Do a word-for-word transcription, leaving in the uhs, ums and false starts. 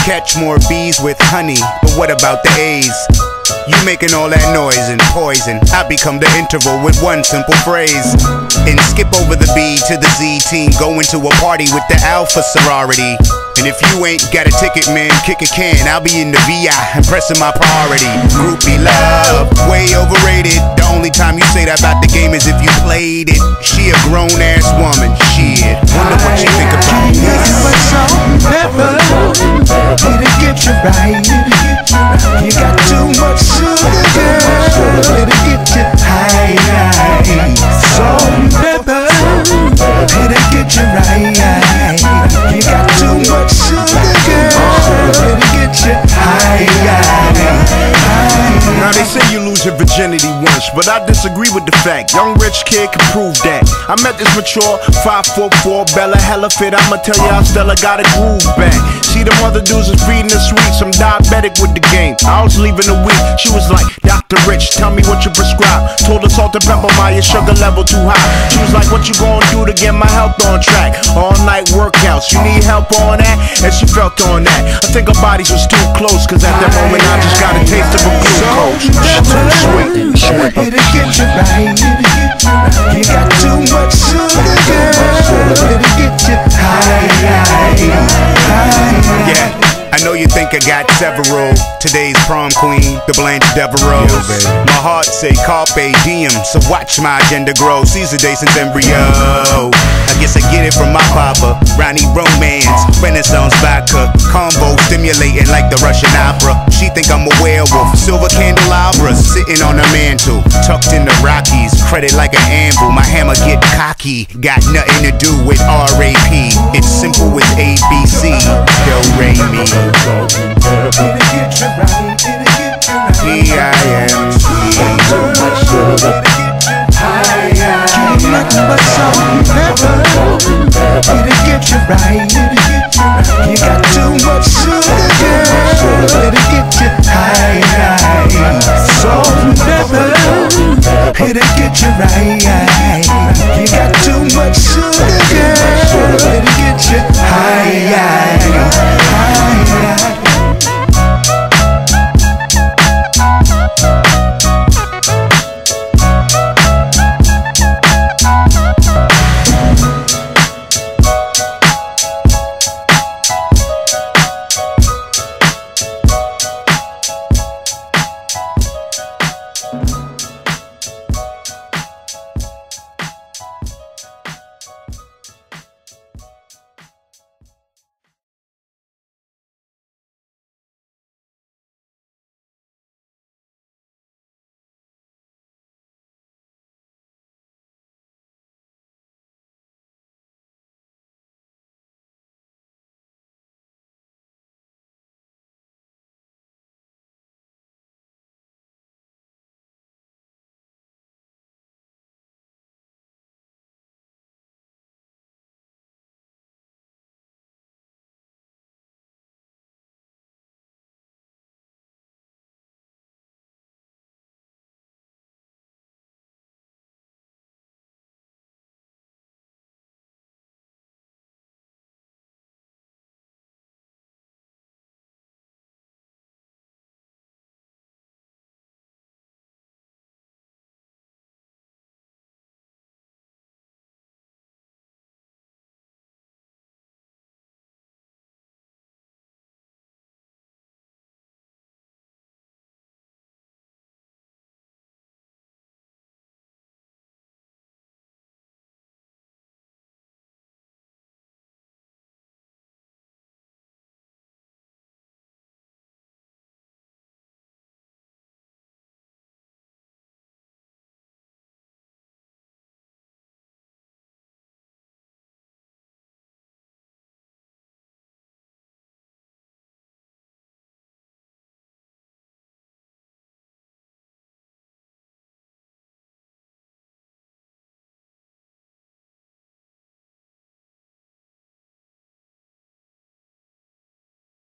catch more bees with honey, but what about the A's? You making all that noise and poison, I become the interval with one simple phrase. And skip over the B to the Z team, going to a party with the Alpha sorority. And if you ain't got a ticket, man, kick a can, I'll be in the V I and pressing my priority. Groupie love, way overrated. The only time you say that about the game is if you played it. She a grown-ass woman, shit. Wonder what you think about this. Never, it'll get you right. You got too much sugar, girl. It'll get you high. So never, it'll get you right. You got too much sugar, girl. It'll get you high. Now they say you lose your virginity once, but I disagree with the fact. Young rich kid can prove that. I met this mature five foot four Bella, hella fit. I'ma tell y'all Stella got a groove back. See them other dudes is feeding the sweets. I'm diabetic with the game. I was leaving a week. She was like, Doctor Rich, tell me what you prescribe. Told her salt and pepper, my your sugar level too high. She was like, what you gonna do to get my health on track? All night workouts, you need help on that? And she felt on that. I think our bodies was too close, cause at that moment I just got a taste of a glucose. Too sweet, sweet. It'll get you right. You got too much sugar, girl. It'll get you high. Yeah, I know you think I got several. Today's prom queen, the Blanche Devereaux. My heart say carpe diem, so watch my agenda grow. Caesar day since embryo. I guess I get it from my papa. Ronnie Romance, Renaissance vodka, combo stimulating like the Russian opera. She think I'm a werewolf, silver candelabra sitting on a mantle, tucked in the Rockies. Credit like an anvil, my hammer get cocky. Got nothing to do with R A P. It's simple as A B C. Do re mi. It'll get you right.